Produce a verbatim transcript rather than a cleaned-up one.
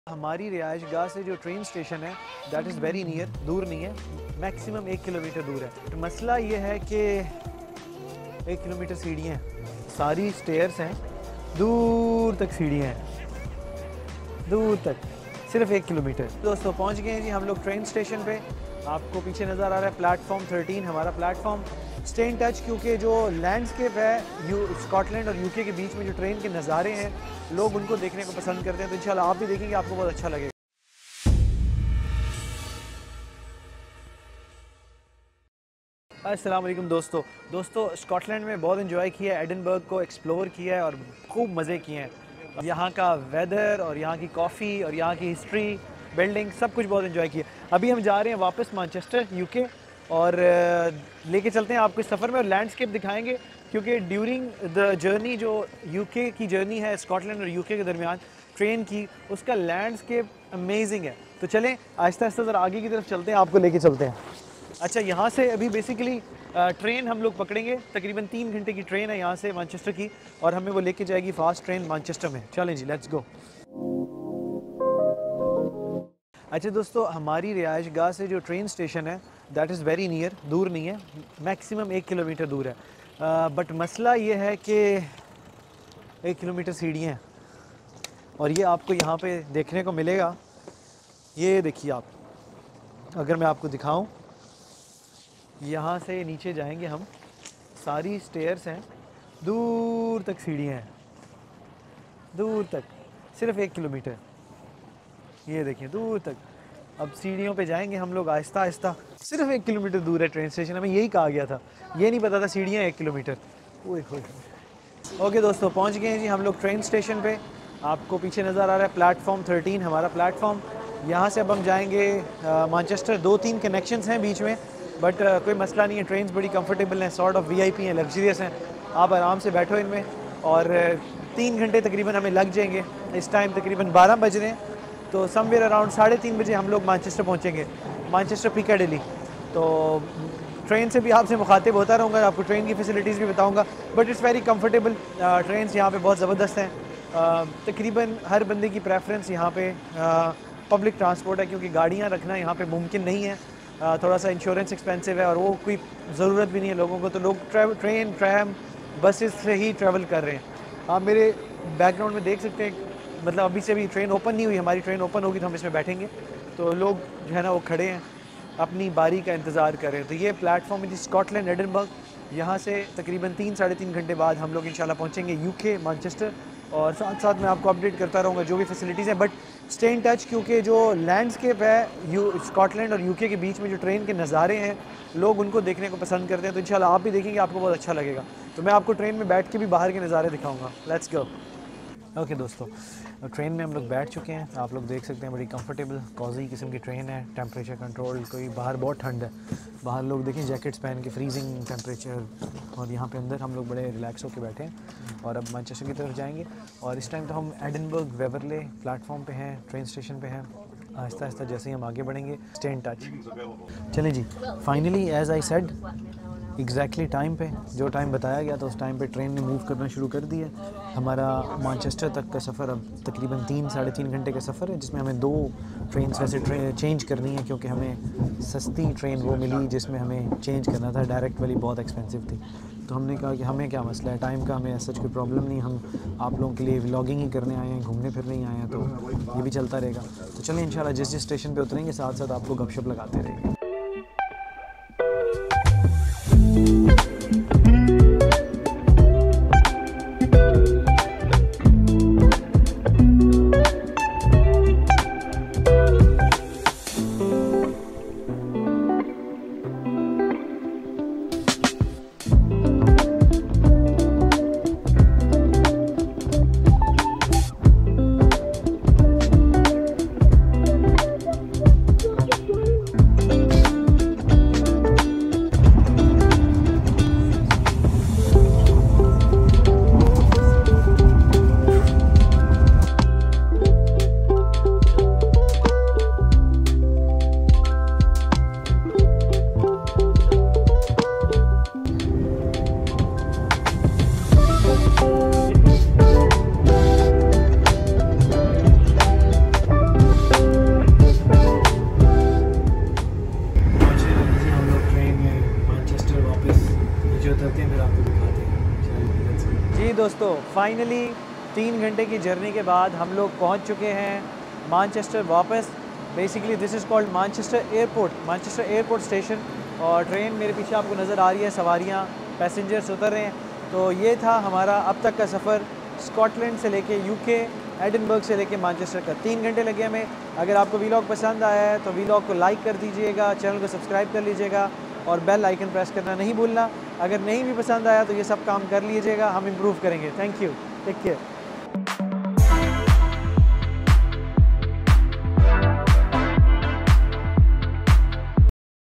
हमारी रिहाइश गाह से जो ट्रेन स्टेशन है दैट इज़ वेरी नियर, दूर नहीं है, मैक्सिमम एक किलोमीटर दूर है। तो मसला ये है कि एक किलोमीटर सीढ़ियाँ हैं, सारी स्टेयर्स हैं, दूर तक सीढ़ियाँ हैं, दूर तक, सिर्फ एक किलोमीटर। दोस्तों पहुंच गए हैं जी हम लोग ट्रेन स्टेशन पे। आपको पीछे नज़र आ रहा है प्लेटफॉर्म थर्टीन हमारा प्लेटफॉर्म। स्टे इन टच क्योंकि जो लैंडस्केप है यू स्कॉटलैंड और यूके के बीच में जो ट्रेन के नज़ारे हैं लोग उनको देखने को पसंद करते हैं, तो इंशाल्लाह आप भी देखेंगे, आपको बहुत अच्छा लगेगा। अस्सलाम वालेकुम दोस्तों दोस्तों स्कॉटलैंड में बहुत इन्जॉय किया है, एडिनबर्ग को एक्सप्लोर किया है और खूब मज़े किए हैं। यहाँ का वेदर और यहाँ की कॉफ़ी और यहाँ की हिस्ट्री, बिल्डिंग, सब कुछ बहुत इन्जॉय किया। अभी हम जा रहे हैं वापस मैनचेस्टर यूके और लेके चलते हैं आपको इस सफ़र में और लैंडस्केप दिखाएंगे, क्योंकि ड्यूरिंग द जर्नी जो यूके की जर्नी है स्कॉटलैंड और यूके के दरमियान ट्रेन की, उसका लैंडस्केप अमेजिंग है। तो चलें आहिस्ता आहिस्ता ज़रा आगे की तरफ चलते हैं, आपको लेके चलते हैं। अच्छा, यहाँ से अभी बेसिकली ट्रेन हम लोग पकड़ेंगे, तकरीबन तीन घंटे की ट्रेन है यहाँ से मैनचेस्टर की, और हमें वो लेके जाएगी फास्ट ट्रेन मैनचेस्टर में। चलें जी, लेट्स गो। अच्छा दोस्तों, हमारी रिहाइश गाह से जो ट्रेन स्टेशन है दैट इज़ वेरी नियर, दूर नहीं है, मैक्सिमम एक किलोमीटर दूर है। बट मसला ये है कि एक किलोमीटर सीढ़ियाँ हैं और ये आपको यहाँ पे देखने को मिलेगा। ये देखिए आप, अगर मैं आपको दिखाऊं, यहाँ से नीचे जाएंगे हम, सारी स्टेयर्स हैं, दूर तक सीढ़ियाँ हैं, दूर तक, सिर्फ एक किलोमीटर। ये देखिए दूर तक। अब सीढ़ियों पे जाएंगे हम लोग आहिस्ता आहिस्ता, सिर्फ एक किलोमीटर दूर है ट्रेन स्टेशन। हमें यही कहा गया था, ये नहीं पता था सीढ़ियाँ एक किलोमीटर। ओए होए। ओके दोस्तों, पहुंच गए हैं जी हम लोग ट्रेन स्टेशन पे। आपको पीछे नज़र आ रहा है प्लेटफॉर्म थर्टीन हमारा प्लेटफॉर्म। यहाँ से अब हम जाएंगे मैनचेस्टर। दो तीन कनेक्शंस हैं बीच में, बट uh, कोई मसला नहीं है, ट्रेन बड़ी कंफर्टेबल हैं, सॉर्ट ऑफ वीआईपी हैं, लग्जरियस हैं। आप आराम से बैठो इनमें और uh, तीन घंटे तकरीबन हमें लग जाएंगे। इस टाइम तकरीबन बारह बज रहे हैं, तो समवेयर अराउंड साढ़े तीन बजे हम लोग मैनचेस्टर पहुँचेंगे, मैनचेस्टर पिकाडिली। तो ट्रेन से भी आपसे मुखातिब होता रहूँगा, आपको ट्रेन की फैसिलिटीज़ भी बताऊँगा, but it's very comfortable. Train यहाँ पे बहुत ज़बरदस्त हैं। uh, तकरीबन हर बंदे की प्रेफरेंस यहाँ पे पब्लिक uh, ट्रांसपोर्ट है, क्योंकि गाड़ियाँ रखना यहाँ पे मुमकिन नहीं है। Uh, थोड़ा सा इंश्योरेंस एक्सपेंसिव है और वो कोई ज़रूरत भी नहीं है लोगों को, तो लोग ट्रेन, ट्रैम, बसेस से ही ट्रैवल कर रहे हैं। आप मेरे बैकग्राउंड में देख सकते हैं, मतलब अभी से भी ट्रेन ओपन नहीं हुई, हमारी ट्रेन ओपन होगी तो हम इसमें बैठेंगे। तो लोग जो है ना वो खड़े हैं, अपनी बारी का इंतज़ार कर रहे हैं। तो ये प्लेटफॉर्म है स्कॉटलैंड एडिनबर्ग। यहाँ से तकरीबन तीन साढ़े तीन घंटे बाद हम लोग इंशाल्लाह पहुँचेंगे यूके मैनचेस्टर, और साथ साथ मैं आपको अपडेट करता रहूँगा जो भी फैसिलिटीज़ हैं। बट स्टे इन टच क्योंकि जो लैंडस्केप है यू स्कॉटलैंड और यूके के बीच में जो ट्रेन के नज़ारे हैं लोग उनको देखने को पसंद करते हैं, तो इंशाल्लाह आप भी देखेंगे, आपको बहुत अच्छा लगेगा। तो मैं आपको ट्रेन में बैठ के भी बाहर के नज़ारे दिखाऊँगा। Let's go. ओके दोस्तों, ट्रेन में हम लोग बैठ चुके हैं, आप लोग देख सकते हैं, बड़ी कंफर्टेबल कॉजी किस्म की ट्रेन है, टेम्परेचर कंट्रोल। कोई बाहर बहुत ठंड है, बाहर लोग देखें जैकेट्स पहन के, फ्रीजिंग टेम्परेचर, और यहाँ पे अंदर हम लोग बड़े रिलैक्स होकर बैठे हैं और अब मैनचेस्टर की तरफ जाएंगे। और इस टाइम तो हम एडिनबर्ग वेवरले प्लेटफॉर्म पे हैं, ट्रेन स्टेशन पे हैं। आहिस्ता आहिस्ता जैसे ही हम आगे बढ़ेंगे, स्टे इन टच। चलें जी, finally as I said, exactly time पे, जो टाइम बताया गया था उस टाइम पे ट्रेन ने मूव करना शुरू कर दिया। हमारा मैनचेस्टर तक का सफ़र अब तकरीबन तीन साढ़े तीन घंटे का सफ़र है, जिसमें हमें दो ट्रेन वैसे ट्रेन चेंज करनी है, क्योंकि हमें सस्ती ट्रेन वो मिली जिसमें हमें चेंज करना था, डायरेक्ट वाली बहुत एक्सपेंसिव थी। तो हमने कहा कि हमें क्या मसला है, टाइम का हमें ऐसा कोई प्रॉब्लम नहीं, हम आप लोगों के लिए व्लॉगिंग ही करने आए हैं, घूमने फिरने ही आए हैं, तो ये भी चलता रहेगा। तो चलें इंशाल्लाह जिस जिस स्टेशन पर उतरेंगे साथ साथ आपको गपशप लगाते रहेंगे। फाइनली तीन घंटे की जर्नी के बाद हम लोग पहुंच चुके हैं मैनचेस्टर वापस। Basically this is called Manchester airport, Manchester airport station. और ट्रेन मेरे पीछे आपको नज़र आ रही है, सवारियाँ, पैसेंजर्स उतर रहे हैं। तो ये था हमारा अब तक का सफ़र स्कॉटलैंड से लेके यूके, एडिनबर्ग से लेके मैनचेस्टर का। तीन घंटे लगे हमें। अगर आपको वीलॉग पसंद आया है तो वीलॉग को लाइक कर दीजिएगा, चैनल को सब्सक्राइब कर लीजिएगा और बेल आइकन प्रेस करना नहीं भूलना। अगर नहीं भी पसंद आया तो ये सब काम कर लीजिएगा, हम इम्प्रूव करेंगे। Thank you, take care.